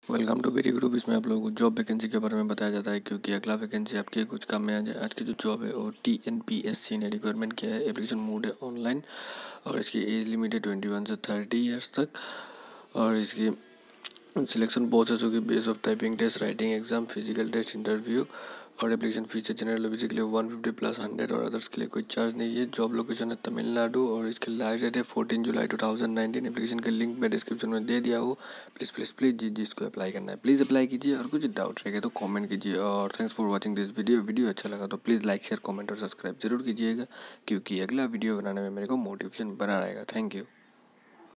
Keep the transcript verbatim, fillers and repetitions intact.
Welcome to berry group. इसमें आप लोगों को जॉब वैकेंसी के बारे में बताया जाता है, क्योंकि अगला वैकेंसी आपके कुछ काम में आ जाए। आज की जो जॉब है वो T N P S C ने रिक्वायरमेंट किया है। एप्लीकेशन मोड है ऑनलाइन और इसकी एज लिमिट है ट्वेंटी वन से थर्टी ईयर्स तक। और इसकी सिलेक्शन प्रोसेस होगी base of typing test, writing exam, physical test, interview. और एप्लीकेशन फीस है जनरल ओबीसी के लिए वन फिफ्टी प्लस हंड्रेड और अदर्स के लिए कोई चार्ज नहीं है। जॉब लोकेशन है तमिलनाडु और इसकी लास्ट डेट है fourteen July two thousand nineteen. Application का लिंक मैं डिस्क्रिप्शन में दे दिया हो। प्लीज़ प्लीज़ प्लीज़ जी जिसको अप्लाई करना है प्लीज़ अप्लाई कीजिए, और कुछ डाउट रहेगा तो कमेंट कीजिए। और thanks for watching this video. Video अच्छा लगा तो प्लीज़ लाइक शेयर कमेंट और सब्सक्राइब जरूर कीजिएगा, क्योंकि अगला वीडियो बनाने में मेरे को मोटिवेशन बना रहेगा। Thank you.